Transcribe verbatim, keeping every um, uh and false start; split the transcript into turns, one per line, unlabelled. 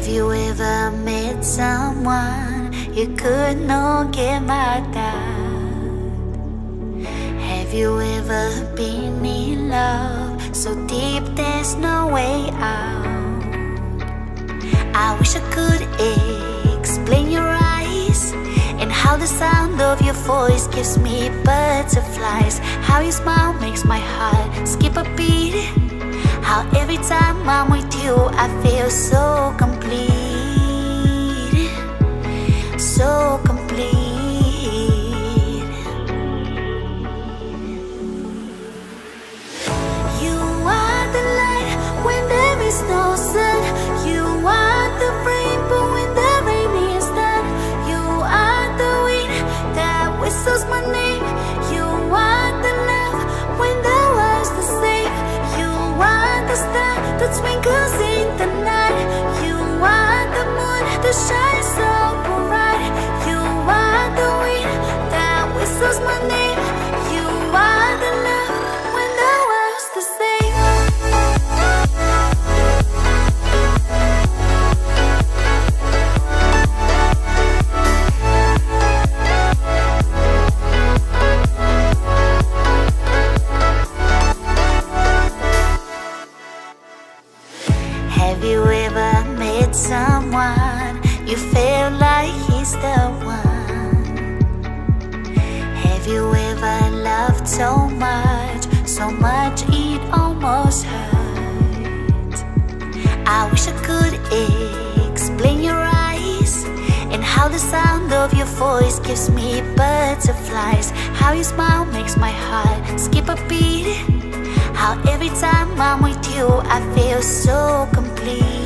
Have you ever met someone you could not get mad at? Have you ever been in love so deep there's no way out? I wish I could explain your eyes and how the sound of your voice gives me butterflies. How your smile makes my heart skip a beat. How every time I'm with you I feel so complete. So complete. You are the light when there is no sun. You are the rainbow when the rain is done. You are the wind that whistles my name. You are the love when the world's the same. You are the star that twinkles in the night. You are the moon that shines so bright. You are the wind that whistles my name. You are the love when the world's the same. Have you ever met someone you feel like he's the one? Have you ever loved so much, so much it almost hurt? I wish I could explain your eyes and how the sound of your voice gives me butterflies. How your smile makes my heart skip a beat. How every time I'm with you I feel so complete.